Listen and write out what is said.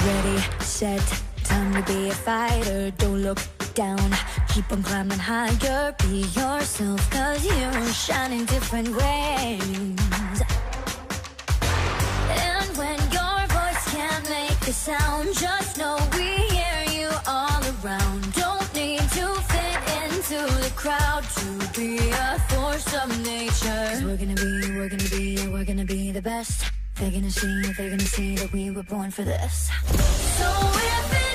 Ready, set, time to be a fighter. Don't look down, keep on climbing higher. Be yourself, cause you shine in different ways. And when your voice can't make a sound, just know we hear you all around. Don't need to fit into the crowd to be a force of nature. 'Cause we're gonna be the best. They're gonna see that we were born for this. So if